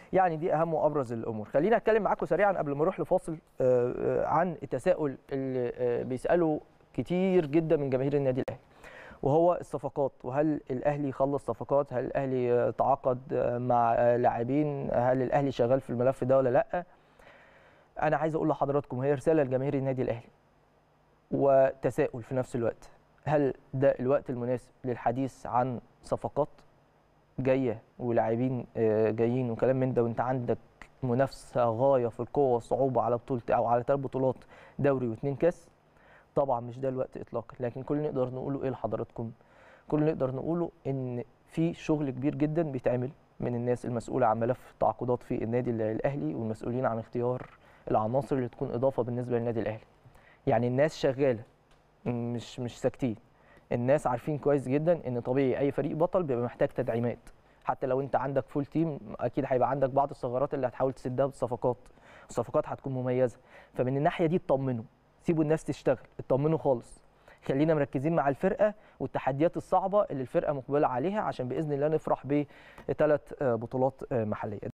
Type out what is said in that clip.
يعني دي اهم وابرز الامور. خلينا اتكلم معاكم سريعا قبل ما اروح لفاصل عن التساؤل اللي بيساله كتير جدا من جماهير النادي الاهلي، وهو الصفقات. وهل الاهلي خلص صفقات؟ هل الاهلي تعاقد مع لاعبين؟ هل الاهلي شغال في الملف ده ولا لا؟ انا عايز اقول لحضراتكم هي رساله لجماهير النادي الاهلي وتساؤل في نفس الوقت. هل ده الوقت المناسب للحديث عن صفقات جايه ولاعبين جايين وكلام من ده، وانت عندك منافسه غايه في القوه والصعوبه على بطوله او على 3 بطولات دوري و2 كاس؟ طبعا مش ده الوقت اطلاقا. لكن كل اللي نقدر نقوله ايه لحضراتكم؟ كل اللي نقدر نقوله ان في شغل كبير جدا بيتعمل من الناس المسؤوله عن ملف التعاقدات في النادي الاهلي، والمسؤولين عن اختيار العناصر اللي تكون اضافه بالنسبه للنادي الاهلي. يعني الناس شغاله، مش ساكتين. الناس عارفين كويس جدا ان طبيعي اي فريق بطل بيبقى محتاج تدعيمات. حتى لو انت عندك فول تيم اكيد هيبقى عندك بعض الثغرات اللي هتحاول تسدها بالصفقات. الصفقات هتكون مميزه. فمن الناحيه دي اطمنوا، سيبوا الناس تشتغل، اطمنوا خالص. خلينا مركزين مع الفرقه والتحديات الصعبه اللي الفرقه مقبله عليها، عشان باذن الله نفرح ب3 بطولات محليه.